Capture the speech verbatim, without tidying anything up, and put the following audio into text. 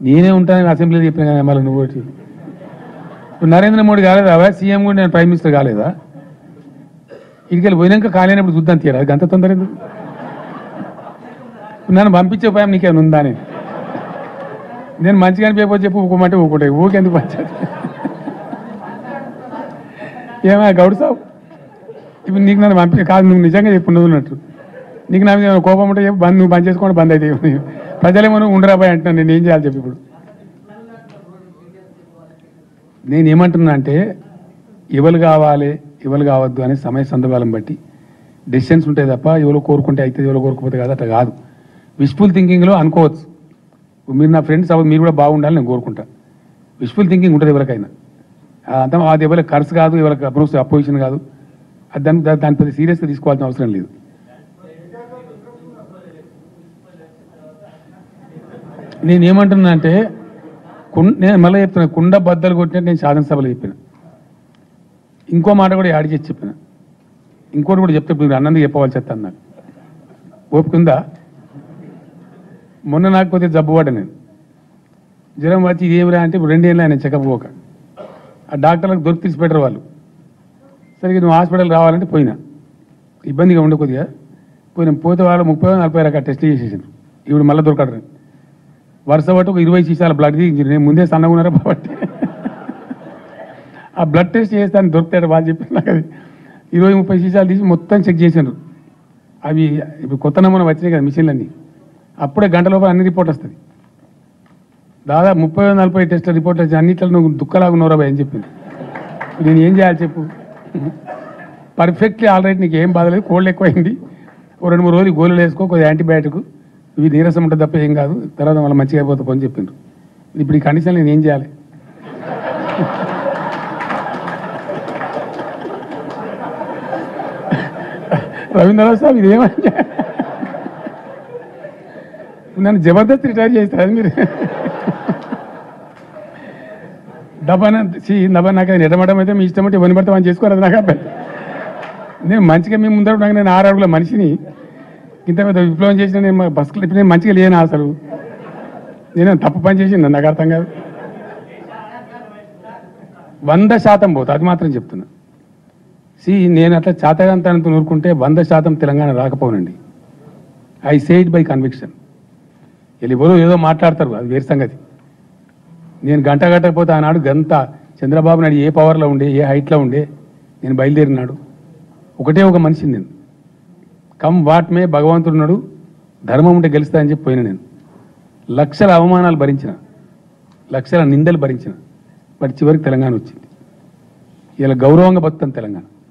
నేనే ఉంటానని అసెంబ్లీలో చెప్పిన కదా మళ్ళీ నువ్వు ఇప్పుడు నరేంద్ర మోడీ కాలేదా సీఎం కూడా నేను ప్రైమ్ మినిస్టర్ కాలేదా ఇదికెళ్ళి పోయినాక కాలేనప్పుడు చూద్దాం తీరా గంత తొందర ఎందుకు నన్ను పంపించే ఉపాయం నీకేమైనా ఉందా నేను నేను మంచిగా అనిపించకపోతే చెప్పు ఊకోమంటే ఊకుంటే ఊకెందుకు పంచాలి ఏమా గౌడ్ సాబ్ ఇప్పుడు నీకు నన్ను పంపి కాదు నువ్వు నిజంగా చెప్పు నువ్వు ఉన్నట్టు నీకు నా మీద కోపం ఉంటే చెప్పు బంద్ నువ్వు బంద్ చేసుకోండి బంద్ అయితే ప్రజలేమో నువ్వు ఉండరాబాయ్ అంటున్నాను నేను ఏం చేయాలి చెప్పి ఇప్పుడు నేను ఏమంటున్నా అంటే ఎవరు కావాలి ఎవరు కావద్దు అనే సమయ సందర్భాలను బట్టి డెసిషన్స్ ఉంటాయి తప్ప ఎవరో కోరుకుంటే అయితే ఎవరో కోరుకోపోతే కాదు అట్లా కాదు విష్ఫుల్ థింకింగ్లో అనుకోవచ్చు మీరు నా ఫ్రెండ్స్ అవ్వదు మీరు కూడా బాగుండాలని నేను కోరుకుంటా విష్ఫుల్ థింకింగ్ ఉంటుంది ఎవరికైనా అంతా అది ఎవరికి ఖర్చు కాదు ఎవరికి అప్రోచ్ అపోజిషన్ కాదు అది దాని దాని పెద్ద సీరియస్గా తీసుకోవాల్సిన అవసరం లేదు నేనేమంటున్నా అంటే నేను మళ్ళీ చెప్తున్నా కుండ బద్దలు కొట్టినట్టు నేను శాసనసభలో చెప్పిన ఇంకో మాట కూడా యాడ్ చేసి చెప్పిన ఇంకోటి కూడా చెప్తే ఇప్పుడు అన్నందుకు చెప్పవలసి చెప్తాను నాకు ఓపుకుందా మొన్న నాకు పోతే జబ్బు పడ్డా నేను జ్వరం వచ్చి ఇది ఏమిరా అంటే ఇప్పుడు రెండేళ్ళు ఆయన చెకప్ పోక ఆ డాక్టర్లకు దొరికి తీసి పెట్టరు వాళ్ళు సరిగ్గా నువ్వు హాస్పిటల్ రావాలంటే పోయినా ఇబ్బందిగా ఉండే కొద్దిగా పోయినా పోతే వాళ్ళు ముప్పై నలభై రకాల టెస్ట్లు చేసేసారు ఇప్పుడు మళ్ళీ దొరకడు వరుస పట్టు ఒక ఇరవై సీసాల బ్లడ్ తీయించారు నేను ముందే సన్నగా ఉన్నారా కాబట్టి ఆ బ్లడ్ టెస్ట్ చేస్తాను దొరుకుతాడు వాళ్ళు చెప్పి నాకు అది ఇరవై ముప్పై సీసాలు తీసి మొత్తం చెక్ చేశారు అవి ఇప్పుడు కొత్త నమూనా వచ్చినాయి కదా మిషన్లన్నీ అప్పుడే గంట లోపల అన్ని రిపోర్ట్ వస్తుంది దాదాపు ముప్పై నలభై టెస్ట్ రిపోర్ట్ వచ్చి అన్నిట్లో నువ్వు దుఃఖలాగా ఉన్నారా అని చెప్పింది నేను ఏం చేయాలి చెప్పు పర్ఫెక్ట్లీ ఆల్రెడీ నీకు ఏం బాధలేదు కోల్డ్ ఎక్కువైంది ఓ రెండు మూడు రోజులు గోళీలు వేసుకో కొద్దిగా యాంటీబయాటిక్ ఇవి నీరసం ఉంటుంది తప్ప ఏం కాదు తర్వాత మళ్ళీ మంచిగా అయిపోతుంది అని చెప్పిండ్రు ఇప్పుడు ఈ కండిషన్ నేను ఏం చేయాలి రవీంద్రనాథ్ సాబ్ ఇదేమంటే నన్ను జబర్దస్త్ రిటైర్ చేస్తారు మీరు డబ్బాన డబ్బా నాకు ఎటమటం అయితే మీ ఇష్టం అంటే ఇవన్నీ పడితే మనం చేసుకోరు అది నాకు అబ్బాయి నేను మంచిగా మీ ముందర నాకు నేను ఆరు అడుగుల మనిషిని ఇంత పెద్ద విప్లవం చేసిన నేను బస్సులు ఇప్పుడు నేను మంచిగా లేను అసలు నేను తప్పు పని చేసింది నాకు అర్థం కాదు వంద శాతం పోతా అది మాత్రం చెప్తున్నా సి నేను అట్లా చాతగాంతనంతో నూరుకుంటే వంద శాతం తెలంగాణ రాకపోనండి I say it by conviction వీళ్ళు ఎవరో ఏదో మాట్లాడతారు అది వేరు సంగతి నేను గంట గట్టకపోతే ఆనాడు గంత చంద్రబాబు నాయుడు ఏ పవర్లో ఉండే ఏ హైట్లో ఉండే నేను బయలుదేరినాడు ఒకటే ఒక మనిషిని నేను కమ్ వాట్ మే భగవంతుడు ఉన్నాడు ధర్మం ఉంటే గెలుస్తా అని చెప్పి పోయిన నేను లక్షల అవమానాలు భరించిన లక్షల నిందలు భరించిన బట్ చివరికి తెలంగాణ వచ్చింది ఇలా గౌరవంగా బతుకుతాను తెలంగాణ